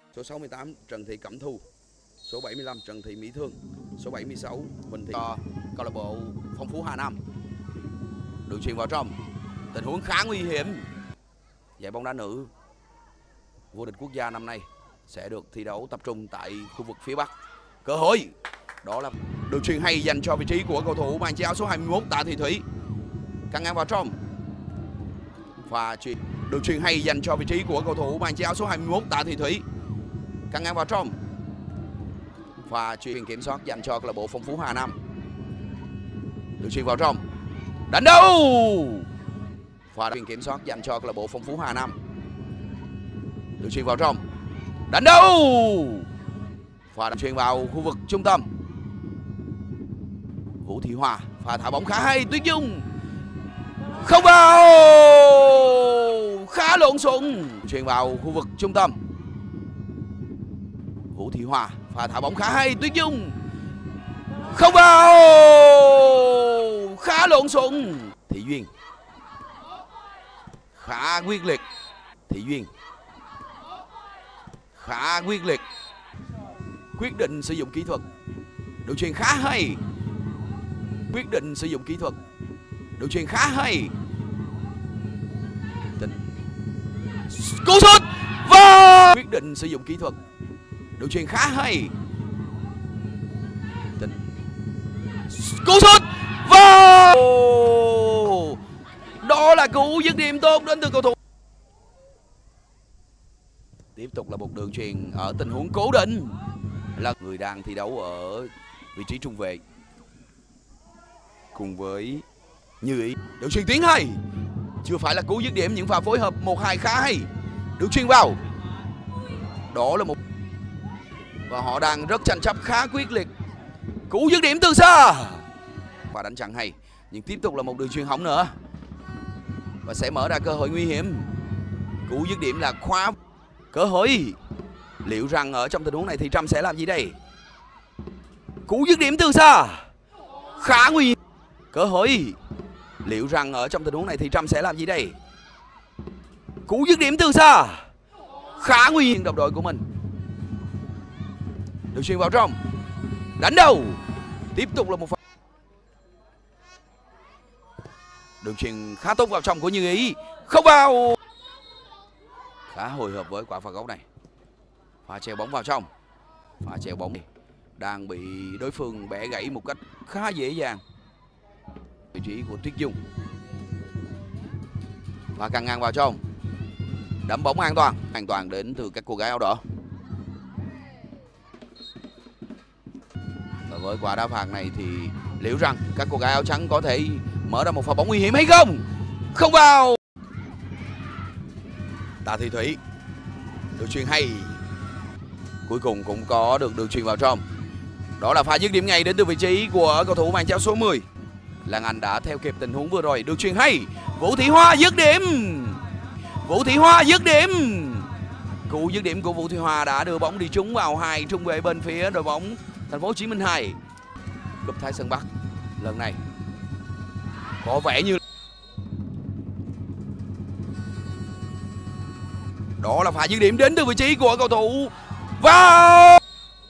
Số 68 Trần Thị Cẩm Thu, số 75 Trần Thị Mỹ Thương, số 76 Huỳnh Thị. Câu lạc bộ Phong Phú Hà Nam. Đường chuyền vào trong. Tình huống khá nguy hiểm. Giải bóng đá nữ vô địch quốc gia năm nay sẽ được thi đấu tập trung tại khu vực phía Bắc. Cơ hội. Đó là đường chuyền hay dành cho vị trí của cầu thủ mang chiếc áo số 21 Tạ Thị Thủy. Căng ngang vào trong. Và đường chuyền hay dành cho vị trí của cầu thủ mang chiếc áo số 21 Tạ Thị Thủy. Căng ngang vào trong. Và chuyền kiểm soát dành cho câu lạc bộ Phong Phú Hà Nam. Đường chuyền vào trong. Đánh đầu. Và chuyền kiểm soát dành cho câu lạc bộ Phong Phú Hà Nam. Đường chuyền vào trong. Đánh đầu. Và chuyền vào khu vực trung tâm. Vũ Thị Hòa pha thả bóng khá hay. Tuyết Dung không vào, khá lộn xộn. Chuyền vào khu vực trung tâm. Vũ Thị Hòa pha thả bóng khá hay. Tuyết Dung không vào, khá lộn xộn. Thị Duyên khá quyết liệt. Thị Duyên khá quyết liệt, quyết định sử dụng kỹ thuật. Đường chuyền khá hay. Quyết định sử dụng kỹ thuật. Đường chuyền khá hay. Cú sút và quyết định sử dụng kỹ thuật. Đường chuyền khá hay. Cú sút và đó là cú dứt điểm tốt đến từ cầu thủ. Tiếp tục là một đường chuyền ở tình huống cố định, là người đang thi đấu ở vị trí trung vệ cùng với Như Ý. Đường chuyền tiến hay, chưa phải là cú dứt điểm, những pha phối hợp 1-2 khá hay. Đường chuyền vào, đó là một, và họ đang rất tranh chấp khá quyết liệt. Cú dứt điểm từ xa và đánh chặn hay, nhưng tiếp tục là một đường chuyền hỏng nữa và sẽ mở ra cơ hội nguy hiểm. Cú dứt điểm là khóa cơ hội. Liệu rằng ở trong tình huống này thì Trâm sẽ làm gì đây? Cú dứt điểm từ xa khá nguy hiểm. Cơ hội. Liệu rằng ở trong tình huống này thì Trâm sẽ làm gì đây? Cú dứt điểm từ xa khá nguy hiểm đồng đội của mình. Được chuyền vào trong. Đánh đầu. Tiếp tục là một pha đường chuyền khá tốt vào trong của Như Ý. Không vào. Khá hồi hộp với quả phạt góc này. Pha treo bóng vào trong. Pha treo bóng đang bị đối phương bẻ gãy một cách khá dễ dàng. Vị trí của Tuyết Dung. Pha căng ngang vào trong. Đấm bóng an toàn. An toàn đến từ các cô gái áo đỏ. Và với quả đá phạt này thì liệu rằng các cô gái áo trắng có thể mở ra một pha bóng nguy hiểm hay không? Không vào. Tạ Thị Thủy. Đường chuyền hay. Cuối cùng cũng có được đường chuyền vào trong. Đó là pha dứt điểm ngay đến từ vị trí của cầu thủ mang áo số 10. Lan Anh đã theo kịp tình huống vừa rồi. Đường chuyền hay. Vũ Thị Hoa dứt điểm. Vũ Thị Hoa dứt điểm. Cú dứt điểm của Vũ Thị Hoa đã đưa bóng đi trúng vào hai trung vệ bên phía đội bóng Thành phố Hồ Chí Minh 2. Cúp Thái Sơn Bắc lần này có vẻ như đó là pha dứt điểm đến từ vị trí của cầu thủ vào.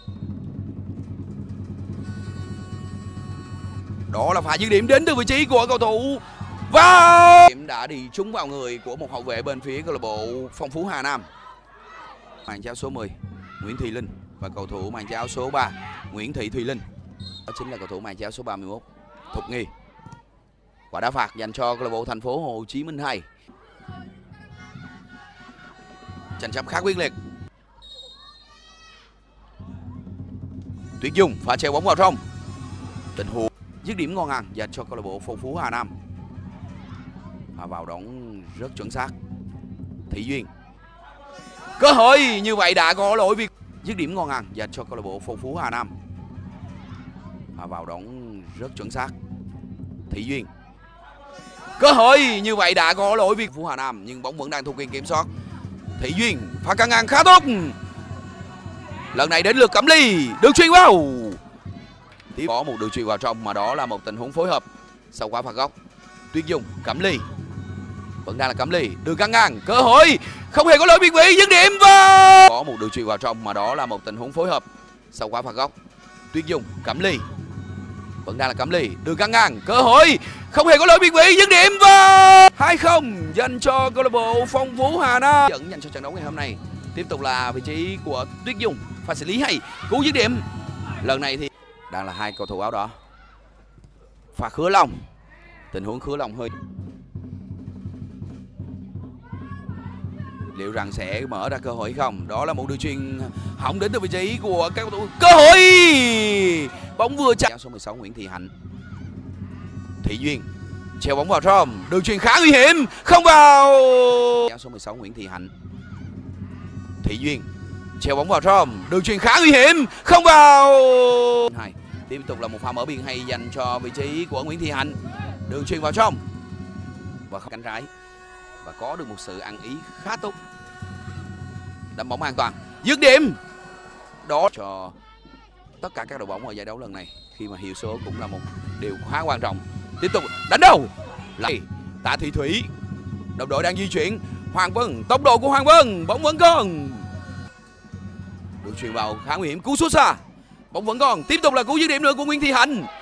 Đó là pha dứt điểm đến từ vị trí của cầu thủ vào. Điểm đã đi trúng vào người của một hậu vệ bên phía câu lạc bộ Phong Phú Hà Nam. Mang áo số 10 Nguyễn Thị Linh và cầu thủ mang áo số 3 Nguyễn Thị Thùy Linh. Đó chính là cầu thủ mang áo số 31 Thục Nghi. Quả đá phạt dành cho câu lạc bộ Thành phố Hồ Chí Minh 2. Tranh chấp khá quyết liệt. Tuyết Dung pha treo bóng vào trong. Tình huống dứt điểm ngon ăn dành cho câu lạc bộ Phong Phú Hà Nam. Và vào đón rất chuẩn xác. Thị Duyên. Cơ hội như vậy đã có lỗi việc dứt điểm ngon ăn dành cho câu lạc bộ Phong Phú Hà Nam. Và vào đón rất chuẩn xác. Thị Duyên. Cơ hội như vậy đã có lỗi việc Phú Hà Nam, nhưng bóng vẫn đang thuộc quyền kiểm soát. Thị Duyên pha căng ngang khá tốt. Lần này đến lượt Cẩm Ly. Đường chuyền vào. Tiếp có một đường chuyền vào trong mà đó là một tình huống phối hợp sau quả phạt góc. Tuyết Dung, Cẩm Ly. Vẫn đang là Cẩm Ly. Đường căng ngang. Cơ hội. không hề có lỗi biên vị, dứt điểm và có một đường chuyền vào trong, mà đó là một tình huống phối hợp sau quả phạt góc. Tuyết Dung, Cẩm Ly, vẫn đang là Cẩm Ly, đường căng ngang, cơ hội, không hề có lỗi biên vị, dứt điểm và 2-0 dành cho câu lạc bộ Phong Phú Hà Nam. Dẫn dành cho trận đấu ngày hôm nay tiếp tục là vị trí của Tuyết Dung, pha xử lý hay, cú dứt điểm. Lần này thì đang là hai cầu thủ áo đỏ. Pha Khứa Long, tình huống Khứa Long hơi, liệu rằng sẽ mở ra cơ hội không? Đó là một đường chuyền hỏng đến từ vị trí của các cầu thủ. Cơ hội, bóng vừa chạm. Số 16 Nguyễn Thị Hạnh, Thị Duyên treo bóng vào trong, đường chuyền khá nguy hiểm, không vào. Số 16 Nguyễn Thị Hạnh, Thị Duyên treo bóng vào trong, đường chuyền khá nguy hiểm, không vào. Tiếp tục là một pha mở biên hay dành cho vị trí của Nguyễn Thị Hạnh, đường chuyền vào trong và không cánh trái, và có được một sự ăn ý khá tốt, đâm bóng an toàn, dứt điểm. Đó cho tất cả các đội bóng ở giải đấu lần này, khi mà hiệu số cũng là một điều khá quan trọng. Tiếp tục đánh đầu lại Tạ Thị Thủy, đồng đội đang di chuyển. Hoàng Vân, tốc độ của Hoàng Vân, bóng vẫn còn, đường chuyền vào khá nguy hiểm, cú sút xa, bóng vẫn còn. Tiếp tục là cú dứt điểm nữa của Nguyễn Thị Hạnh.